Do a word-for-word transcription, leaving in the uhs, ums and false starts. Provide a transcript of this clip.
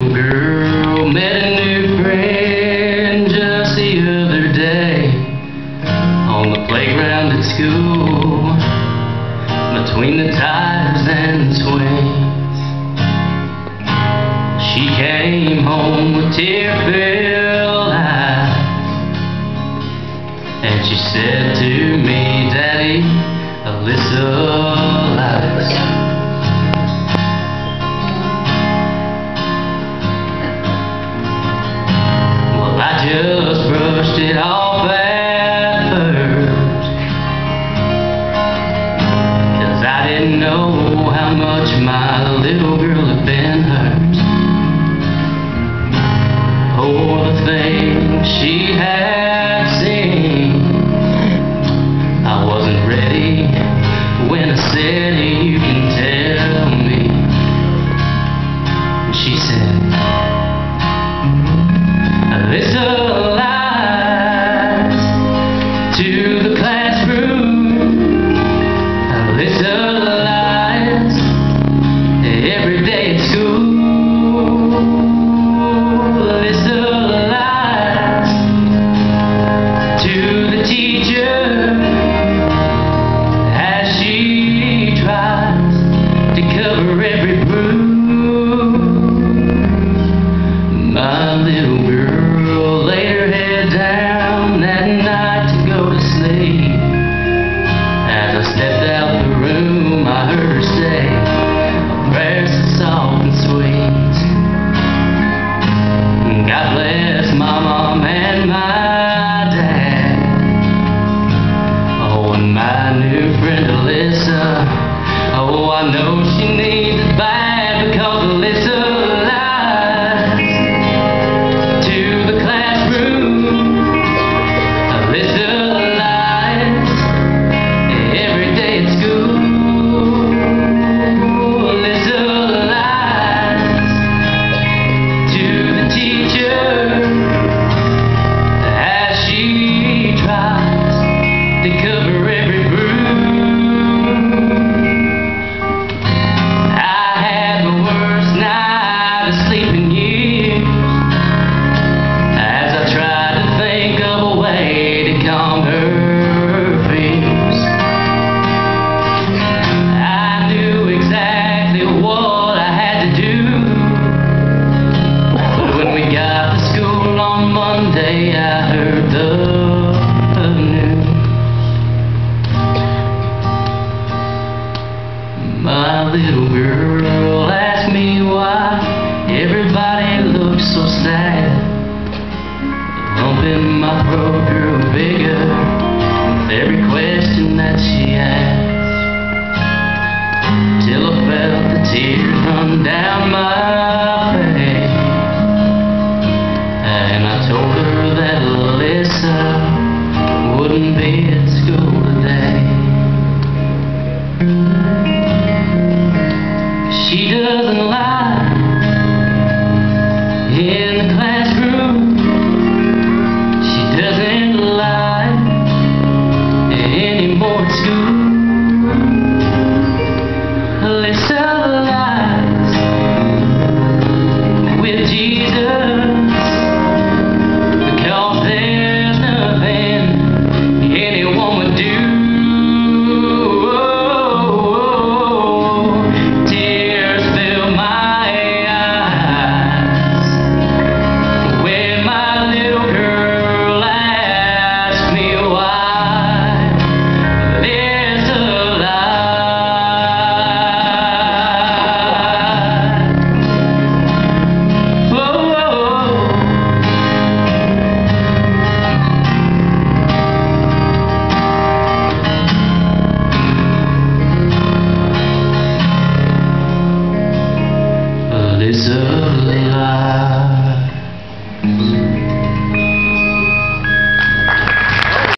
little girl met a new friend just the other day on the playground at school, between the tires and the swings. She came home with tear-filled eyes, and she said to me, "Daddy, Alyssa lies." I just brushed it off at first, 'cause I didn't know how much my little girl had been hurt. Oh, the things she had seen. I wasn't ready when I said, "Hey, you can tell me." And she said, "Alyssa lies to the classroom. Alyssa lies every day at school. Alyssa lies to the teacher as she tries to cover every bruise." My little girl laid her head down that night to go to sleep. As I stepped out the room, I heard her say a prayer so soft and sweet. God bless my mom and my dad. Oh, and my new friend Alyssa. Oh, I know she needs it bad, because Alyssa to cover every bruise. I had the worst night of sleep in years, as I tried to think of a way to calm her fears. I knew exactly what I had to do, but when we got to school on Monday, I heard the news. My little girl asked me why everybody looked so sad. The lump in my throat grew bigger with every question that she asked, till I felt the tears run down my